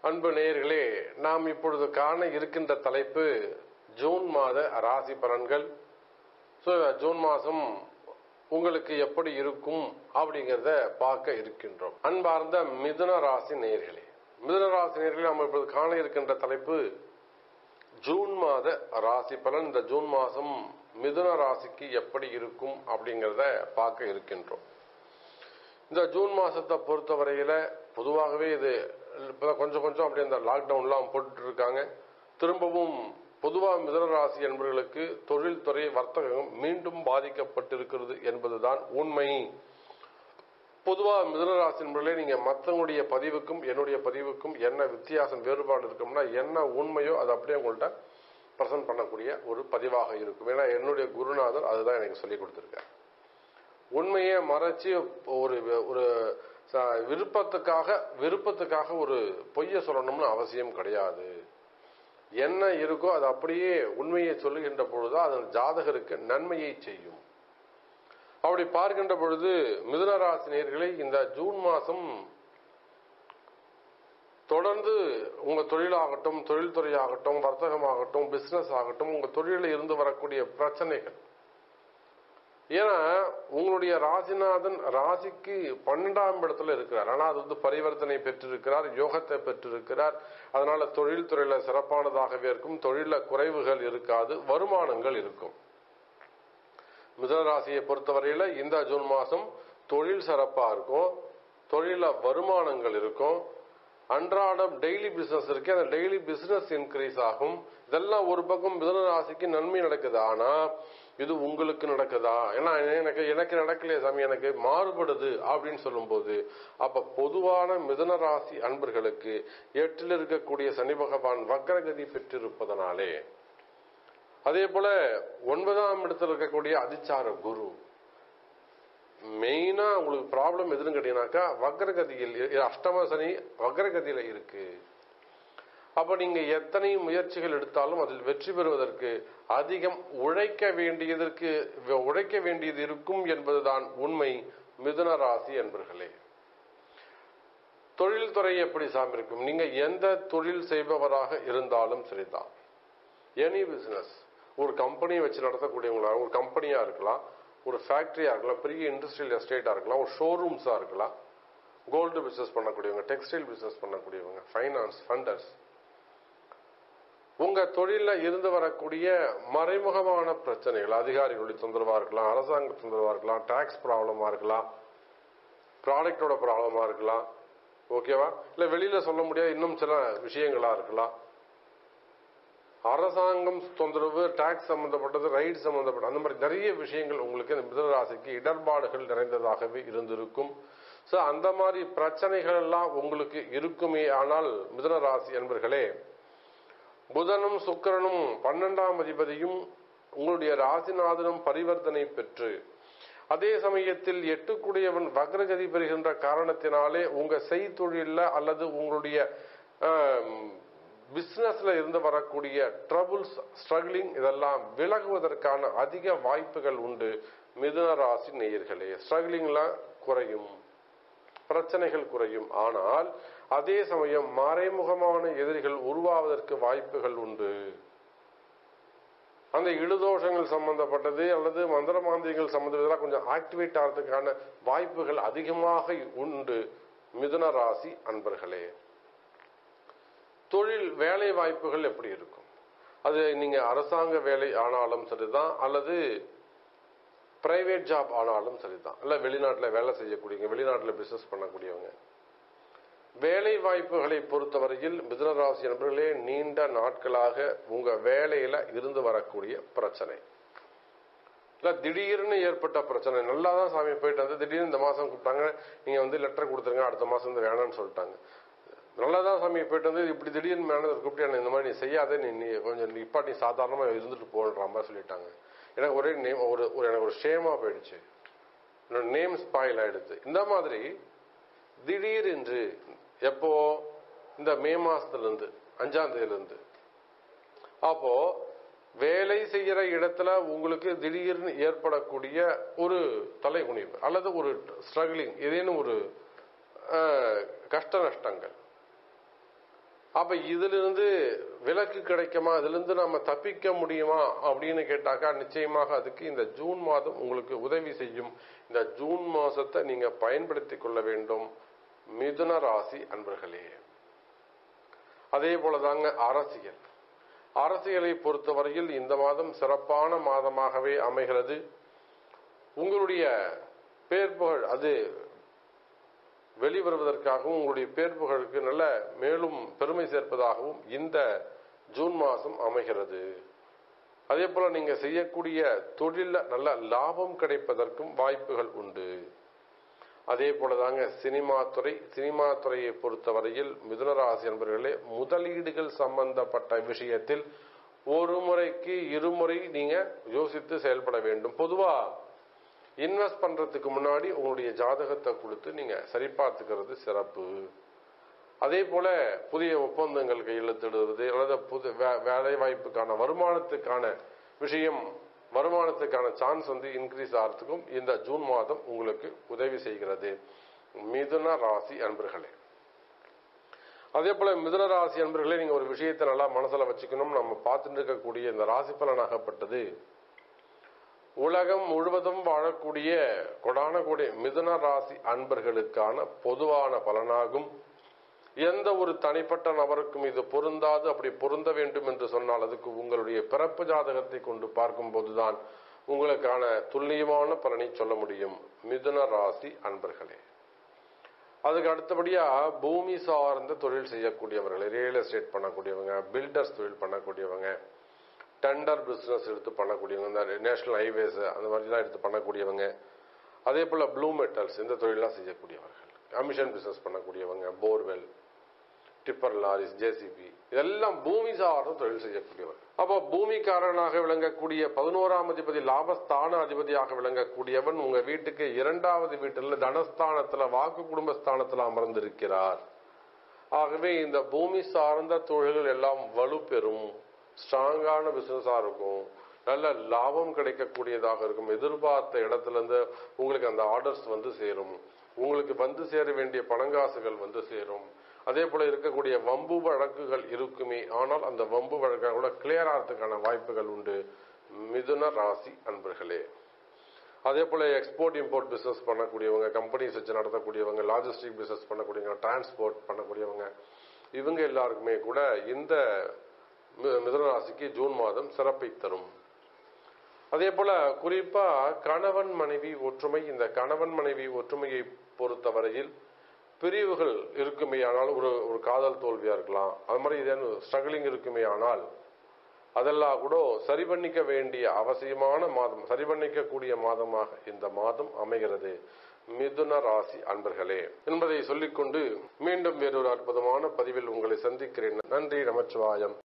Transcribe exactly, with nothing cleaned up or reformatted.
அன்பு நேயர்களே, நாம் இப்பொழுது காண இருக்கின்ற தலைப்பு ஜூன் மாத ராசி பலன்கள். ஸோ ஜூன் மாதம் உங்களுக்கு எப்படி இருக்கும் அப்படிங்கிறத பார்க்க இருக்கின்றோம். அன்பார்ந்த மிதுன ராசி நேயர்களே, மிதுன ராசி நேயர்களே, நாம் இப்பொழுது காண இருக்கின்ற தலைப்பு ஜூன் மாத ராசி பலன். இந்த ஜூன் மாதம் மிதுன ராசிக்கு எப்படி இருக்கும் அப்படிங்கிறத பார்க்க இருக்கின்றோம். இந்த ஜூன் மாசத்தை பொறுத்தவரையில பொதுவாகவே இது கொஞ்சம் கொஞ்சம் அப்படி இந்த லாக்டவுன்லாம் போட்டு இருக்காங்க. திரும்பவும் பொதுவாக மிதுன ராசி என்பவர்களுக்கு தொழில்துறை வர்த்தகம் மீண்டும் பாதிக்கப்பட்டிருக்கிறது என்பதுதான் உண்மை. பொதுவாக மிதுன ராசி என்பவர்களே, நீங்க மற்றவங்களுடைய பதிவுக்கும் என்னுடைய பதிவுக்கும் என்ன வித்தியாசம் வேறுபாடு இருக்கும்னா, என்ன உண்மையோ அதை அப்படியே உங்கள்கிட்ட பிரசன்ட் பண்ணக்கூடிய ஒரு பதிவாக இருக்கும். ஏன்னா என்னுடைய குருநாதர் அதுதான் எனக்கு சொல்லி கொடுத்திருக்காரு. உண்மையை மறைச்சு ஒரு ஒரு விருப்பத்துக்காக விருப்பத்துக்காக ஒரு பொய்ய சொல்லணும்னு அவசியம் கிடையாது. என்ன இருக்கோ அது அப்படியே உண்மையை சொல்லுகின்ற பொழுது அது ஜாதகருக்கு நன்மையை செய்யும். அப்படி பார்க்கின்ற பொழுது மிதுன ராசி நேயர்களே, இந்த ஜூன் மாசம் தொடர்ந்து உங்க தொழிலாகட்டும், தொழில்துறையாகட்டும், வர்த்தகமாகட்டும், பிசினஸ் ஆகட்டும், உங்க தொழிலில் இருந்து வரக்கூடிய பிரச்சனைகள், ஏன்னா உங்களுடைய ராசிநாதன் ராசிக்கு பன்னெண்டாம் இடத்துல இருக்கிறார். ஆனா அது வந்து பரிவர்த்தனை பெற்றிருக்கிறார், யோகத்தை பெற்றிருக்கிறார். அதனால தொழில் துறையில சிறப்பானதாகவே இருக்கும், தொழில குறைவுகள் இருக்காது, வருமானங்கள் இருக்கும். மிதுன ராசியை பொறுத்தவரையில இந்த ஜூன் மாசம் தொழில் சிறப்பா இருக்கும், தொழில வருமானங்கள் இருக்கும். அன்றாடம் டெய்லி பிசினஸ் இருக்கு, அந்த டெய்லி பிசினஸ் இன்க்ரீஸ் ஆகும். இதெல்லாம் ஒரு பக்கம் மிதுன ராசிக்கு நன்மை நடக்குது. ஆனா இது உங்களுக்கு நடக்குதா? ஏன்னா எனக்கு எனக்கு நடக்கலையே சாமி, எனக்கு மாறுபடுது அப்படின்னு சொல்லும் போது, அப்ப பொதுவான மிதுன ராசி அன்பர்களுக்கு எட்டில் இருக்கக்கூடிய சனி பகவான் வக்ரகதி பெற்றிருப்பதனாலே, அதே போல ஒன்பதாம் இடத்தில் இருக்கக்கூடிய அதிச்சார குரு, மெயினா உங்களுக்கு ப்ராப்ளம் எதுன்னு கேட்டீங்கன்னாக்கா வக்ரகதியில், அஷ்டம சனி வக்ரகதியில இருக்கு. அப்ப நீங்க எத்தனை முயற்சிகள் எடுத்தாலும் அதில் வெற்றி பெறுவதற்கு அதிகம் உழைக்க வேண்டியதற்கு உழைக்க வேண்டியது இருக்கும் என்பதுதான் உண்மை. மிதுன ராசி என்பர்களே, தொழில்துறை எப்படி சாமி இருக்கும்? நீங்க எந்த தொழில் செய்பவராக இருந்தாலும் சரிதான், எனி பிசினஸ், ஒரு கம்பெனி வச்சு நடத்தக்கூடியவங்களா, ஒரு கம்பெனியா இருக்கலாம், ஒரு ஃபேக்டரியா இருக்கலாம், பெரிய இண்டஸ்ட்ரியல் எஸ்டேட்டா இருக்கலாம், ஒரு ஷோரூம்ஸா இருக்கலாம், கோல்டு பிசினஸ் பண்ணக்கூடியவங்க, டெக்ஸ்டைல் பிசினஸ் பண்ணக்கூடியவங்க, ஃபைனான்ஸ், ஃபண்டர்ஸ், உங்க தொழில இருந்து வரக்கூடிய மறைமுகமான பிரச்சனைகள், அதிகாரிகளுடைய தொந்தரவா இருக்கலாம், அரசாங்க தொந்தரவா இருக்கலாம், டாக்ஸ் ப்ராப்ளமா இருக்கலாம், ப்ராடக்டோட ப்ராப்ளமா இருக்கலாம், ஓகேவா, இல்ல வெளியில சொல்ல முடியாத இன்னும் சில விஷயங்களா இருக்கலாம், அரசாங்கம் தொந்தரவு, டாக்ஸ் சம்பந்தப்பட்டது, ரைட் சம்பந்தப்பட்ட அந்த மாதிரி நிறைய விஷயங்கள் உங்களுக்கு இந்த மிதுன ராசிக்கு இடர்பாடுகள் நிறைந்ததாகவே இருந்திருக்கும். சோ அந்த மாதிரி பிரச்சனைகள் எல்லாம் உங்களுக்கு இருக்குமே. ஆனால் மிதுன ராசி என்பர்களே, புதனும் சுக்கிரனும் பன்னெண்டாம் அதிபதியும் உங்களுடைய ராசிநாதனும் பரிவர்த்தனை பெற்று, அதே சமயத்தில் எட்டுக்குடையவன் வக்ரகதி பெறுகின்ற காரணத்தினாலே உங்க செய்தொழில அல்லது உங்களுடைய பிசினஸ்ல இருந்து வரக்கூடிய ட்ரபிள்ஸ், ஸ்ட்ரகிளிங், இதெல்லாம் விலகுவதற்கான அதிக வாய்ப்புகள் உண்டு. மிதுன ராசி நேயர்களே, ஸ்ட்ரகிளிங்லாம் குறையும், பிரச்சனைகள் குறையும். ஆனால் அதே சமயம் மறைமுகமான எதிரிகள் உருவாவதற்கு வாய்ப்புகள் உண்டு. அந்த இழுதோஷங்கள் சம்பந்தப்பட்டது அல்லது மந்திர மாந்திரிகள் சம்பந்தப்பட்டதெல்லாம் கொஞ்சம் ஆக்டிவேட் ஆகிறதுக்கான வாய்ப்புகள் அதிகமாக உண்டு. மிதுன ராசி அன்பர்களே, தொழில் வேலை வாய்ப்புகள் எப்படி இருக்கும்? அது நீங்க அரசாங்க வேலை ஆனாலும் சரிதான், அல்லது பிரைவேட் ஜாப் ஆனாலும் சரிதான், இல்ல வெளிநாட்டில் வேலை செய்யக்கூடியவங்க, வெளிநாட்டில் பிசினஸ் பண்ணக்கூடியவங்க, வேலை வாய்ப்புகளை பொறுத்தவரையில் மிதுன ராசி என்பவர்களே, நீண்ட நாட்களாக உங்க வேலையில இருந்து வரக்கூடிய பிரச்சனை, இல்ல திடீர்னு ஏற்பட்ட பிரச்சனை, நல்லாதான் சாமி போயிட்டு வந்து திடீர்னு இந்த மாசம் கூப்பிட்டாங்க, நீங்க வந்து லெட்டர் கொடுத்துருங்க, அடுத்த மாசம் வந்து வேணாம்னு சொல்லிட்டாங்க. நல்லாதான் சாமி போயிட்டு வந்து இப்படி திடீர்னு மேனேஜர் கூப்பிட்டு இந்த மாதிரி நீ செய்யாத, நீ கொஞ்சம் இப்பா நீ சாதாரணமா இருந்துட்டு போடுற மாதிரி சொல்லிட்டாங்க. எனக்கு ஒரே நேம் ஒரு எனக்கு ஒரு ஷேமா போயிடுச்சு, என்னோட நேம் ஸ்பாயில் ஆயிடுச்சு. இந்த மாதிரி திடீர் என்று எப்போ இந்த மே மாசத்துல இருந்து அஞ்சாம் தேதியில இருந்து, அப்போ வேலை செய்யற இடத்துல உங்களுக்கு திடீர்னு ஏற்படக்கூடிய ஒரு தலைகுனிவு அல்லது ஒரு ஸ்ட்ரகிளிங், ஏதேனும் ஒரு கஷ்ட நஷ்டங்கள், அப்ப இதிலிருந்து விலக்கு கிடைக்குமா, இதிலிருந்து நம்ம தப்பிக்க முடியுமா அப்படின்னு கேட்டாக்கா நிச்சயமாக அதுக்கு இந்த ஜூன் மாதம் உங்களுக்கு உதவி செய்யும். இந்த ஜூன் மாசத்தை நீங்க பயன்படுத்தி கொள்ள வேண்டும் மிதுன ராசி அன்பர்களே. அதே போலதாங்க அரசியல். அரசியலை பொறுத்தவரையில் இந்த மாதம் சிறப்பான மாதமாகவே அமைகிறது. உங்களுடைய பேர் புகழ் அது வெளிவருவதற்காகவும் உங்களுடைய பேர் புகழுக்கு நல்ல மேலும் பெருமை சேர்ப்பதாகவும் இந்த ஜூன் மாதம் அமைகிறது. அதே போல நீங்க செய்யக்கூடிய தொழில நல்ல லாபம் கிடைப்பதற்கும் வாய்ப்புகள் உண்டு. அதே போலதாங்க சினிமா துறை. சினிமா துறையை பொறுத்தவரையில் மிதுனராசி என்பவர்களே, முதலீடுகள் சம்பந்தப்பட்ட விஷயத்தில் ஒரு முறைக்கு இருமுறை நீங்க யோசித்து செயல்பட வேண்டும். பொதுவா இன்வெஸ்ட் பண்றதுக்கு முன்னாடி உங்களுடைய ஜாதகத்தை கொடுத்து நீங்க சரி பார்த்துக்கிறது சிறப்பு. அதே போல புதிய ஒப்பந்தங்கள் கையெழுத்திடுவது அல்லது புது வேலை வாய்ப்புக்கான வருமானத்துக்கான விஷயம் வருமானத்துக்கான சான்ஸ் வந்து இன்க்ரீஸ் ஆகிறதுக்கும் இந்த ஜூன் மாதம் உங்களுக்கு உதவி செய்கிறது மிதுன ராசி அன்பர்களே. அதே போல மிதுன ராசி அன்பர்களே, நீங்க ஒரு விஷயத்தை நல்லா மனசுல வச்சுக்கணும். நம்ம பார்த்துட்டு இருக்கக்கூடிய இந்த ராசி பலனாகப்பட்டது உலகம் முழுவதும் வாழக்கூடிய கொடான கோடி மிதுன ராசி அன்பர்களுக்கான பொதுவான பலனாகும். எந்த ஒரு தனிப்பட்ட நபருக்கும் இது பொருந்தாது. அப்படி பொருந்த வேண்டும் என்று சொன்னால் அதுக்கு உங்களுடைய பிறப்பு ஜாதகத்தை கொண்டு பார்க்கும் போதுதான் உங்களுக்கான துல்லியமான பலனை சொல்ல முடியும் மிதுன ராசி அன்பர்களே. அதுக்கு அடுத்தபடியா பூமி சார்ந்த தொழில் செய்யக்கூடியவர்கள், ரியல் எஸ்டேட் பண்ணக்கூடியவங்க, பில்டர்ஸ் தொழில் பண்ணக்கூடியவங்க, டெண்டர் பிசினஸ் எடுத்து பண்ணக்கூடியவங்க, இந்த நேஷனல் ஹைவேஸ் அந்த மாதிரிலாம் எடுத்து பண்ணக்கூடியவங்க, அதே போல ப்ளூ மெட்டல்ஸ் இந்த தொழிலாம் செய்யக்கூடியவர்கள், கமிஷன் பிசினஸ் பண்ணக்கூடியவங்க, போர்வெல், டிப்பர் லாரிஸ், ஜேசிபி இதெல்லாம் பூமி சார்ந்த தொழில் செய்யக்கூடியவர். அப்போ பூமிக்காரனாக விளங்கக்கூடிய பதினோராம் அதிபதி லாபஸ்தான அதிபதியாக விளங்கக்கூடியவன் உங்க வீட்டுக்கு இரண்டாவது வீட்டில் தனஸ்தானத்துல வாக்கு குடும்பஸ்தானத்துல அமர்ந்திருக்கிறார். ஆகவே இந்த பூமி சார்ந்த தொழில்கள் எல்லாம் வலுப்பெறும், ஸ்ட்ராங்கான பிசினஸா இருக்கும், நல்ல லாபம் கிடைக்கக்கூடியதாக இருக்கும். எதிர்பார்த்த இடத்துல இருந்து உங்களுக்கு அந்த ஆர்டர்ஸ் வந்து சேரும், உங்களுக்கு வந்து சேர வேண்டிய பணங்காசுகள் வந்து சேரும். அதே போல இருக்கக்கூடிய வம்பு வழக்குகள் இருக்குமே, ஆனால் அந்த வம்பு வழக்குகள் கூட கிளியர் ஆகிறதுக்கான வாய்ப்புகள் உண்டு மிதுன ராசி அன்பர்களே. அதே போல எக்ஸ்போர்ட் இம்போர்ட் பிசினஸ் பண்ணக்கூடியவங்க, கம்பெனிஸ் வச்சு நடத்தக்கூடியவங்க, லாஜிஸ்டிக் பிசினஸ் பண்ணக்கூடியவங்க, டிரான்ஸ்போர்ட் பண்ணக்கூடியவங்க, இவங்க எல்லாருக்குமே கூட இந்த மிதுன ராசிக்கு ஜூன் மாதம் சிறப்பை தரும். அதே போல குறிப்பா கணவன் மனைவி ஒற்றுமை. இந்த கணவன் மனைவி ஒற்றுமையை பொறுத்தவரையில் பிரிவுகள் இருக்குமே ஆனால், ஒரு ஒரு காதல் தோல்வியா இருக்கலாம், அது மாதிரி ஏதேனும் ஸ்ட்ரகிளிங் இருக்குமே ஆனால் அதெல்லாம் கூட சரி பண்ணிக்க வேண்டிய அவசியமான மாதம், சரி பண்ணிக்க கூடிய மாதமாக இந்த மாதம் அமைகிறது மிதுன ராசி அன்பர்களே என்பதை சொல்லிக்கொண்டு மீண்டும் வேறொரு அற்புதமான பதிவில் உங்களை சந்திக்கிறேன். நன்றி, நமச்சிவாயம்.